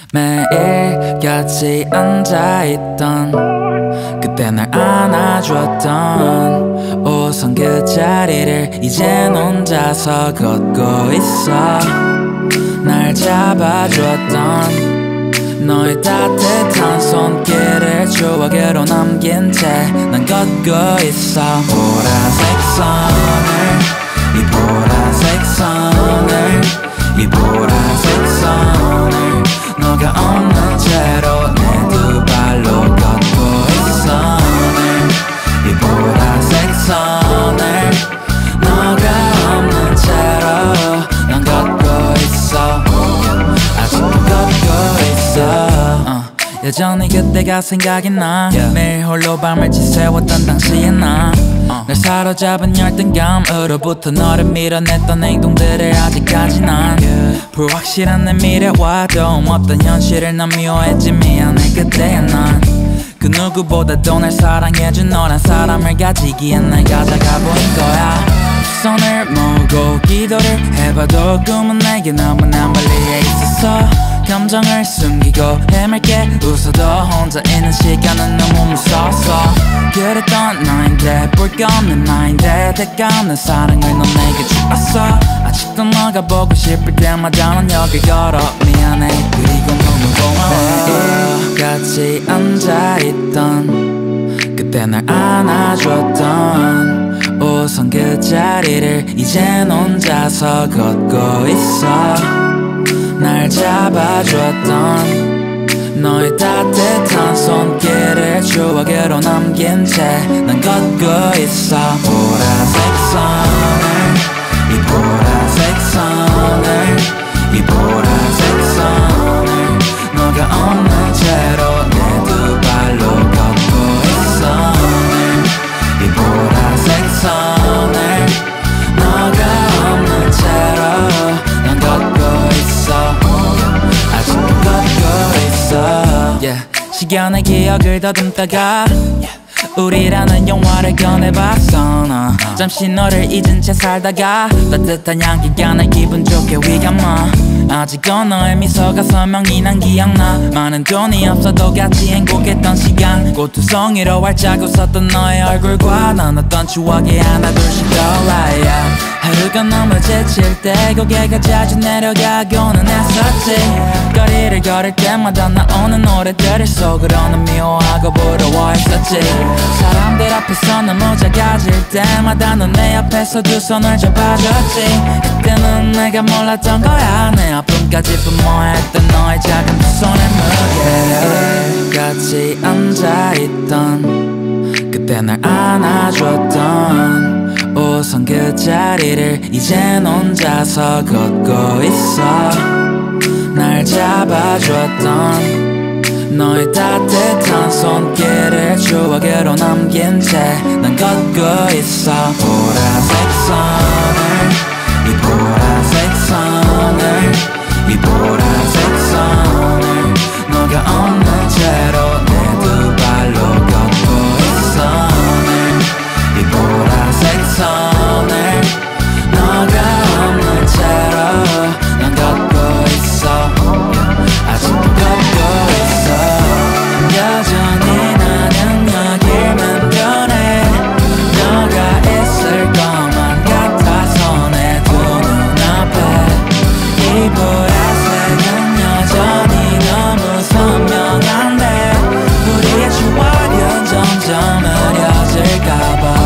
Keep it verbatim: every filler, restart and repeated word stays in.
매일 같이 앉아있던 그때 날 안아줬던 오선 그 자리를 이젠 혼자서 걷고 있어. 날 잡아줬던 너의 따뜻한 손길을 추억으로 남긴 채 난 걷고 있어. 보라색 선을 이 보라색 선을 이 보라색 선을 너가 없는 채로 내 두 발로 걷고 있어. 이 보라색 선을 너가 없는 채로 난 걷고 있어. 아직도 걷고 있어. uh, 여전히 그때가 생각이 나. yeah. 매일 홀로 밤을 지새웠던 당시의 나. uh. 날 사로잡은 열등감으로부터 너를 밀어냈던 행동들을 아직까지 난 yeah. 불확실한 내 미래와 도움 없던 현실을 난 미워했지. 미안해 그때의 난 그 누구보다도 날 사랑해준 너란 사람을 가지기에 날 가져가 보인 거야. 손을 모으고 기도를 해봐도 꿈은 내게 너무나 멀리에 있었어. 감정을 숨기고 헤맬게 웃어도 혼자 있는 시간은 너무 무서웠어. 그랬던 나인데 볼 거 없는 나인데 대가 없는 사랑을 넌 내게 주었어. 아직도 너가 보고 싶을 때마다 난 여길 걸어. 미안해 그리고 너무 고마워. 매일 같이 앉아있던 그때 날 안아줬던 오선 그 자리를 이젠 혼자서 걷고 있어. 날 잡아줬던 너의 따뜻한 손길을 추억으로 남긴 채 난 걷고 있어. 보라색 선을 이 보라색 선을 이 보라색 선을 너가 없는 채로 내 두 발로 걷고 있어. 이 보라색 선을 너가 없는 채로 난 걷고 있어. 아직도 걷고 있어. yeah. 시간의 기억을 더듬다가 yeah. 우리라는 영화를 꺼내봤어. 너 잠시 너를 잊은 채 살다가 따뜻한 향기가 날 기분 좋게 위감아. 아직은 너의 미소가 선명히 난 기억나. 많은 돈이 없어도 같이 행복했던 시간 꽃두성이로 활짝 웃었던 너의 얼굴과 나눴던 추억이 하나둘씩 떠올라. yeah. 하루가 너무 지칠 때 고개가 자주 내려가고는 했었지. 거리를 걸을 때마다 나오는 노래들을 속으로는 미워하고 부러워했었지. 사람들 앞에서 너무 작아질 때마다 넌 내 앞에서 두 손을 잡아줬지. 그때는 내가 몰랐던 거야. 내 아픔까지 부모했던 너의 작은 두 손의 무게. 같이 앉아있던 그때 날 안아줬던 오선 그 자리를 이젠 혼자서 걷고 있어. 날 잡아줬던 너의 따뜻한 손길을 추억으로 남긴 채 난 걷고 있어. 보라색 선을 이 보라색 선을 이 보라색 선을 너가 없는 채로 내 두 발로 걷고 있어. 이 보라색 선을 너가 없는 채로 난 걷고 있어. 아직도 걷고 있어. 여전히 나는 여길만 변해. 너가 있을 것만 같아서 내 두 눈앞에 이 보라색은 여전히 너무 선명한데 우리의 추억은 점점 흐려질까봐